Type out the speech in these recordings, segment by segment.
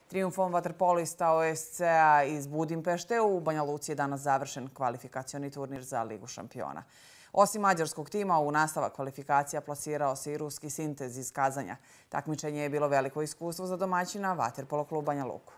Trijumfom vaterpolista OSC-a iz Budimpešte u Banja Luci je danas završen kvalifikacioni turnir za Ligu šampiona. Osim mađarskog tima, u nastavak kvalifikacija plasirao se i ruski Sintez iz Kazanja. Takmičenje je bilo veliko iskustvo za domaćina Vaterpolo klub Banja Luku.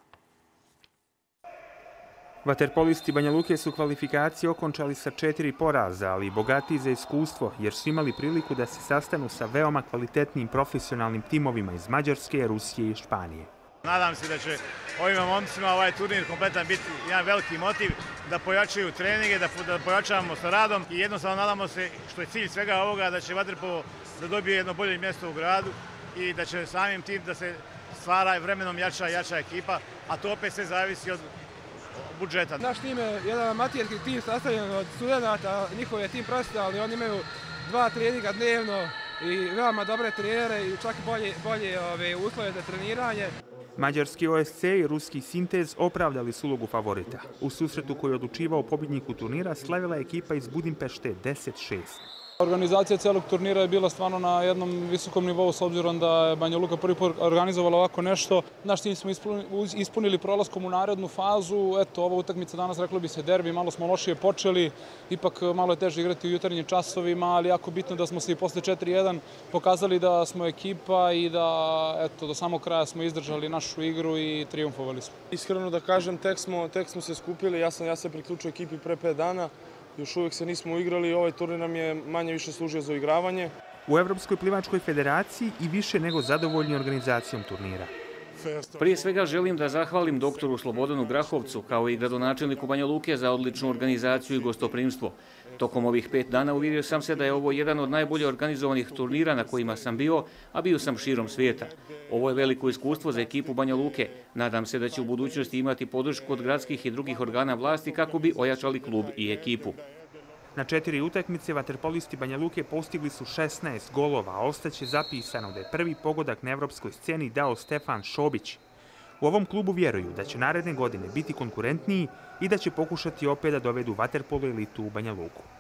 Vaterpolisti Banja Luke su kvalifikacije okončali sa 4 poraza, ali bogatiji za iskustvo, jer su imali priliku da se sastanu sa veoma kvalitetnim profesionalnim timovima iz Mađarske, Rusije i Španije. Nadam se da će ovim momcima ovaj turnir kompletan biti jedan veliki motiv da pojačaju treninge, da pojačavamo sa radom i jednostavno nadamo se, što je cilj svega ovoga, da će Vaterpolo da dobije jedno bolje mjesto u gradu i da će samim tim da se stvara vremenom jača ekipa, a to opet sve zavisi od budžeta. Naš tim je jedan amaterski tim sastavljen od studenata, njihov je tim profesionalni, oni imaju 2 treninga dnevno i veoma dobre trenere i čak bolje uslove za treniranje. Mađarski OSC i ruski Sintez opravdali su ulogu favorita. U susretu koji je odlučivao pobjedniku turnira slavila je ekipa iz Budimpešte 10-6. Organizacija celog turnira je bila stvarno na jednom visokom nivou s obzirom da je Banja Luka prvi put organizovala ovako nešto. Naš cilj smo ispunili prolaskom u narednu fazu. Eto, ova utakmica danas, reklo bi se derbi, malo smo lošije počeli. Ipak malo je teže igrati u jutarnjim časovima, ali jako bitno da smo se i posle 4-1 pokazali da smo ekipa i da eto, do samog kraja smo izdržali našu igru i trijumfovali smo. Iskreno da kažem, tek smo se skupili, ja se priključio ekipi pre 5 dana. Još uvijek se nismo uigrali, ovaj turnir nam je manje više služio za uigravanje. U Evropskoj plivačkoj federaciji i više nego zadovoljni organizacijom turnira. Prije svega želim da zahvalim doktoru Slobodanu Grahovcu kao i gradonačelniku Banja Luke za odličnu organizaciju i gostoprimstvo. Tokom ovih 5 dana uvjerio sam se da je ovo jedan od najbolje organizovanih turnira na kojima sam bio, a bio sam širom svijeta. Ovo je veliko iskustvo za ekipu Banja Luke. Nadam se da će u budućnosti imati podršku od gradskih i drugih organa vlasti kako bi ojačali klub i ekipu. Na 4 utakmice vaterpolisti Banja Luke postigli su 16 golova, a ostaće zapisano da je prvi pogodak na evropskoj sceni dao Stefan Šobić. U ovom klubu vjeruju da će naredne godine biti konkurentniji i da će pokušati opet da dovedu vaterpolo elitu u Banja Luku.